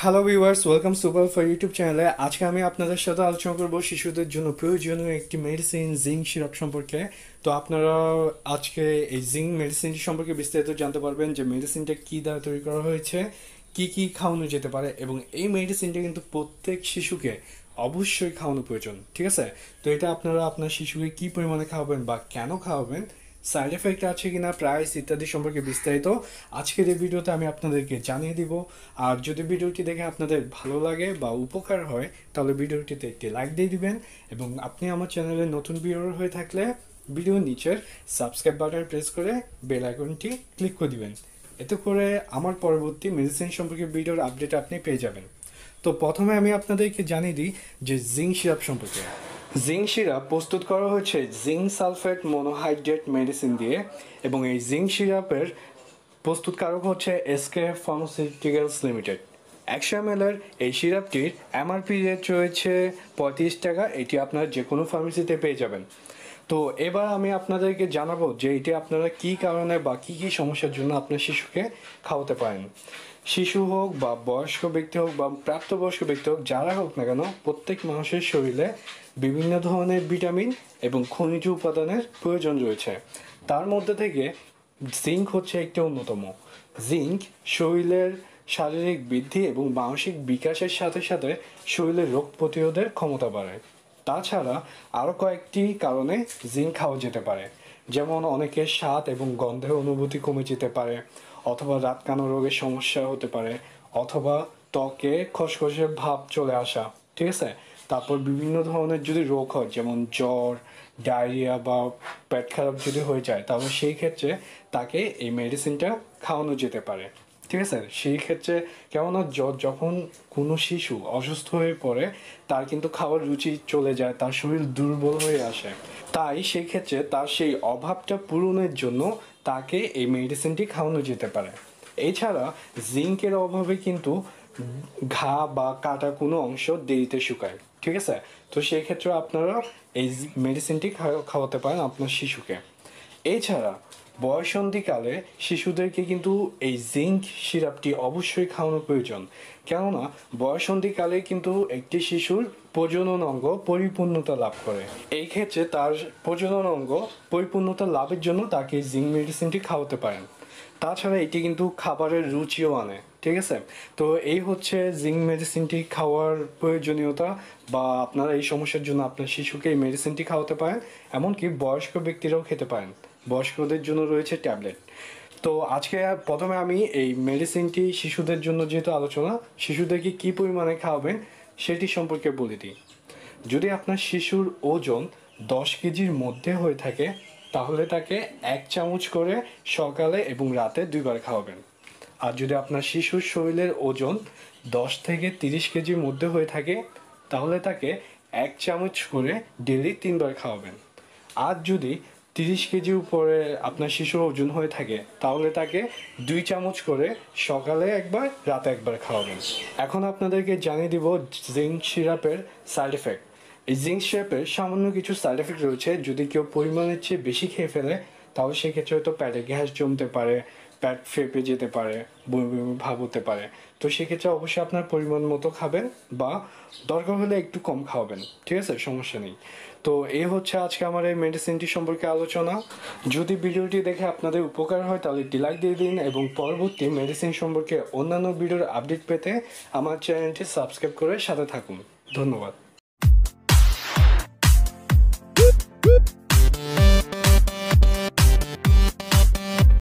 Hello viewers, welcome super for YouTube চ্যানেলে। আজকে আমি আপনাদের সাথে আলোচনা করব শিশুদের জন্য প্রয়োজনীয় একটি মেডিসিন জিঙ্ক সিরাপ সম্পর্কে। তো আপনারা আজকে এই জিঙ্ক মেডিসিনটি সম্পর্কে বিস্তারিত জানতে পারবেন যে মেডিসিনটা কী দ্বারা তৈরি করা হয়েছে, কি কি খাওয়ানো যেতে পারে, এবং এই মেডিসিনটা কিন্তু প্রত্যেক শিশুকে অবশ্যই খাওয়ানো প্রয়োজন। ঠিক আছে? তো এটা আপনারা আপনার শিশুকে কী পরিমাণে খাওয়াবেন বা কেন খাওয়াবেন, সাইড এফেক্ট আছে কিনা, প্রাইস ইত্যাদি সম্পর্কে বিস্তারিত আজকের এই ভিডিওতে আমি আপনাদেরকে জানিয়ে দিব। আর যদি ভিডিওটি দেখে আপনাদের ভালো লাগে বা উপকার হয় তাহলে ভিডিওটিতে একটি লাইক দিয়ে দিবেন, এবং আপনি আমার চ্যানেলে নতুন ভিউয়ার হয়ে থাকলে ভিডিওর নিচের সাবস্ক্রাইব বাটন প্রেস করে বেল আইকনটি ক্লিক করে দিবেন। এতে করে আমার পরবর্তী মেডিসিন সম্পর্কে ভিডিওর আপডেট আপনি পেয়ে যাবেন। তো প্রথমে আমি আপনাদেরকে জানিয়ে দিই যে জিঙ্ক সিরাপ সম্পর্কে। জিঙ্ক সিরাপ প্রস্তুত করা হয়েছে জিঙ্ক সালফেট মনোহাইড্রেট মেডিসিন দিয়ে, এবং এই জিঙ্ক সিরাপের প্রস্তুতকারক হচ্ছে এসকে ফার্মাসিউটিক্যালস লিমিটেড। 100 ml এই সিরাপটির এমআরপি রেট রয়েছে 35 টাকা। এটি আপনারা যে কোনো ফার্মেসিতে পেয়ে যাবেন। তো এবার আমি আপনাদেরকে জানাবো যে এটি আপনারা কী কারণে বা কী কী সমস্যার জন্য আপনার শিশুকে খাওয়াতে পারেন। শিশু হোক বা বয়স্ক ব্যক্তি হোক বা প্রাপ্তবয়স্ক ব্যক্তি হোক, যারা হোক না কেন, প্রত্যেক মানুষের শরীরে বিভিন্ন ধরনের ভিটামিন এবং খনিজ উপাদানের প্রয়োজন রয়েছে। তার মধ্যে থেকে জিঙ্ক হচ্ছে একটি অন্যতম। জিঙ্ক শরীরের শারীরিক বৃদ্ধি এবং মানসিক বিকাশের সাথে সাথে শরীরের রোগ প্রতিরোধের ক্ষমতা বাড়ায়। তাছাড়া আরও কয়েকটি কারণে জিঙ্ক খাওয়া যেতে পারে, যেমন অনেকের স্বাদ এবং গন্ধের অনুভূতি কমে যেতে পারে, অথবা রাতকানা রোগের সমস্যা হতে পারে, অথবা ত্বকে খসখসে ভাব চলে আসা। ঠিক আছে? তারপর বিভিন্ন ধরনের যদি রোগ হয়, যেমন জ্বর, ডায়রিয়া বা পেট খারাপ যদি হয়ে যায়, তাহলে সেই ক্ষেত্রে তাকে এই মেডিসিনটা খাওয়ানো যেতে পারে। ঠিক আছে? সেই ক্ষেত্রে কেননা যখন কোনো শিশু অসুস্থ হয়ে পড়ে, তার কিন্তু খাওয়ার রুচি চলে যায়, তার শরীর দুর্বল হয়ে আসে। তাই সেই ক্ষেত্রে তার সেই অভাবটা পূরণের জন্য তাকে এই মেডিসিনটি খাওয়ানো যেতে পারে। এছাড়া জিঙ্কের অভাবে কিন্তু ঘা বা কাটা কোনো অংশ দেরিতে শুকায়। ঠিক আছে? তো সেই ক্ষেত্রে আপনারা এই মেডিসিনটি খাওয়াতে পারেন আপনার শিশুকে। এছাড়া বয়সন্ধিকালে শিশুদেরকে কিন্তু এই জিঙ্ক সিরাপটি অবশ্যই খাওয়ানো প্রয়োজন, কেননা বয়সন্ধিকালে কিন্তু একটি শিশুর প্রজনন অঙ্গ পরিপূর্ণতা লাভ করে। এই ক্ষেত্রে তার প্রজনন অঙ্গ পরিপূর্ণতা লাভের জন্য তাকে জিঙ্ক মেডিসিনটি খাওয়াতে পারেন। তাছাড়া এটি কিন্তু খাবারের রুচিও আনে। ঠিক আছে? তো এই হচ্ছে জিঙ্ক মেডিসিনটি খাওয়ার প্রয়োজনীয়তা, বা আপনারা এই সমস্যার জন্য আপনার শিশুকে এই মেডিসিনটি খাওয়াতে পারেন। এমনকি বয়স্ক ব্যক্তিরাও খেতে পারেন, বয়স্কদের জন্য রয়েছে ট্যাবলেট। তো আজকে প্রথমে আমি এই মেডিসিনটি শিশুদের জন্য যেহেতু আলোচনা, শিশুদেরকে কী পরিমাণে খাওয়াবেন সেটি সম্পর্কে বলে দিই। যদি আপনার শিশুর ওজন 10 কেজির মধ্যে হয়ে থাকে, তাহলে তাকে 1 চামচ করে সকালে এবং রাতে 2 বার খাওয়াবেন। আর যদি আপনার শিশুর শরীরের ওজন 10 থেকে 30 কেজির মধ্যে হয়ে থাকে, তাহলে তাকে 1 চামচ করে ডেলি 3 বার খাওয়াবেন। আর যদি 30 কেজির উপরে আপনার শিশুর ওজন হয়ে থাকে, তাহলে তাকে 2 চামচ করে সকালে একবার, রাতে একবার খাওয়াবেন। এখন আপনাদেরকে জানিয়ে দিব জিঙ্ক সিরাপের সাইড এফেক্ট। এই জিঙ্ক সিরাপের সামান্য কিছু সাইড এফেক্ট রয়েছে। যদি কেউ পরিমাণের চেয়ে বেশি খেয়ে ফেলে, তাহলে সেক্ষেত্রে হয়তো পেটে গ্যাস জমতে পারে, পেট ফেঁপে যেতে পারে, বমি বমি ভাব হতে পারে। তো সেক্ষেত্রে অবশ্যই আপনার পরিমাণ মতো খাবেন, বা দরকার হলে একটু কম খাওয়াবেন। ঠিক আছে? সমস্যা নেই। তো এই হচ্ছে আজকে আমার এই মেডিসিনটি সম্পর্কে আলোচনা। যদি ভিডিওটি দেখে আপনাদের উপকার হয় তাহলে একটি লাইক দিয়ে দিন, এবং পরবর্তী মেডিসিন সম্পর্কে অন্যান্য ভিডিওর আপডেট পেতে আমার চ্যানেলটি সাবস্ক্রাইব করে সাথে থাকুন। ধন্যবাদ।